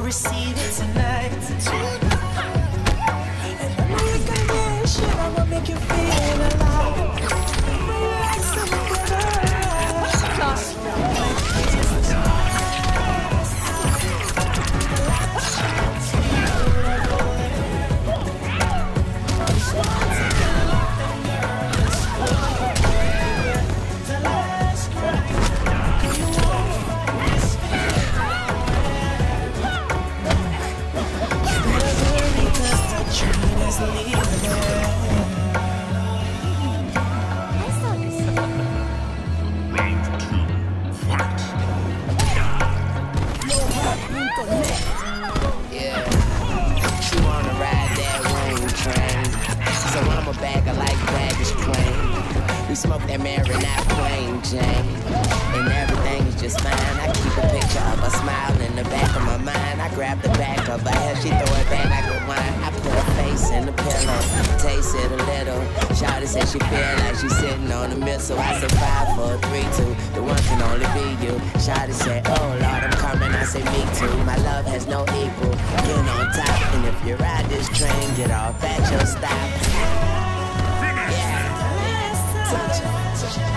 receive it tonight. And I'm not gonna shit, I'ma make you feel alive. Relax and smoke that Marinette plain Jane, and everything is just fine. I keep a picture of a smile in the back of my mind. I grab the back of her hair, she throw it back like a wine. I put her face in the pillow, taste it a little. Shawty said she feel like she's sitting on a missile. I said 5, 4, 3, 2, the one can only be you. Shawty said, oh Lord, I'm coming. I said me too. My love has no equal. Get on top, and if you ride this train, get off at your stop. Yeah. Touch.